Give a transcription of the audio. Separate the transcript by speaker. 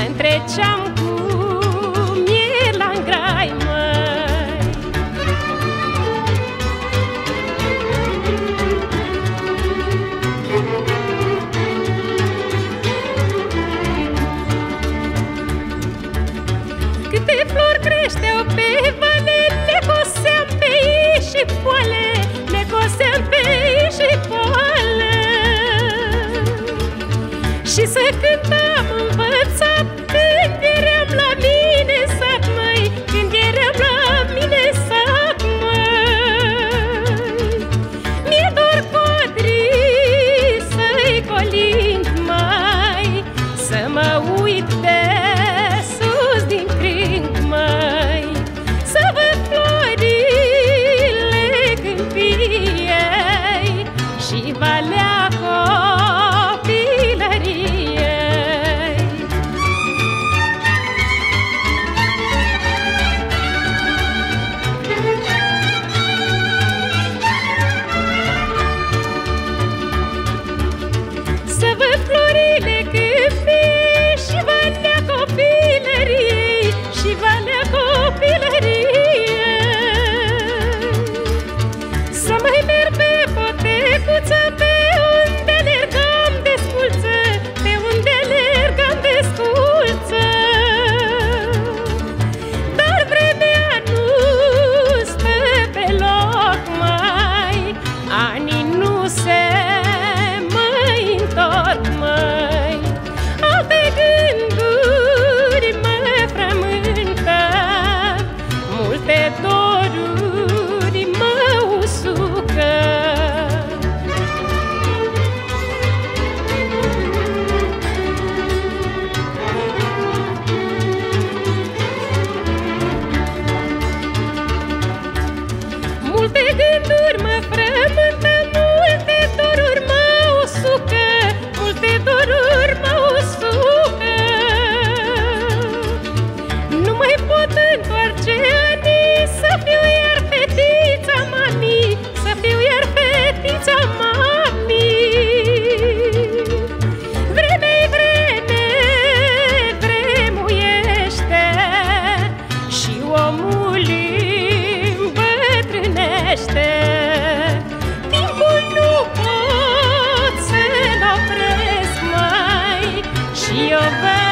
Speaker 1: întreceam cu miel la-n grai, măi. Câte flori creșteau pe vale, le coseam pe ei și poale, le coseam pe ei și poale. Și să cântam învățat când eram la mine sat, măi, când eram la mine sat, măi. Mi-e dor codrii să-i colind, măi, să mă uit de sus din crâng, măi, să văd florile câmpiei și valea copilăriei. Să văd florile câmpiei și valea copilăriei și valea copilăriei. Să mai merg pe potecuță pe unde alergam de sculță, pe unde alergam de sculță. Dar vremea nu stă pe loc, mai anii nu se mai întorc, măi. Alte gânduri mă frământă, multe doruri mă usucă. Multe gânduri mă frământă, multe doruri mă usucă, multe doruri mă usucă. Nu mai pot întoarce anii, să fiu iar fetița mami, să fiu iar fetița mami. Vreme-i vreme, vremuiește și omul îmbătrânește. Timpul nu pot să-l opresc, mai și eu